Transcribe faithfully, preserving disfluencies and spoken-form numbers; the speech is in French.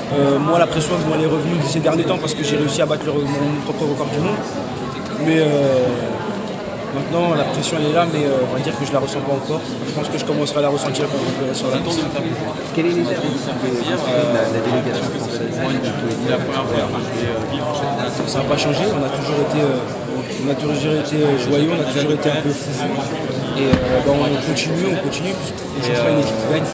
Euh, moi, la pression elle est revenue ces derniers temps parce que j'ai réussi à battre le, mon propre record du monde. Mais euh, maintenant, la pression elle est là, mais euh, on va dire que je la ressens pas encore. Je pense que je commencerai à la ressentir quand je vais sur la piste. Quel est l'état d'esprit de la, la délégation française? Ça n'a pas changé, on a toujours été, euh, on a toujours été joyeux, on a toujours été un peu fou. Et euh, bah, on continue, on continue, on cherchera une équipe qui gagne.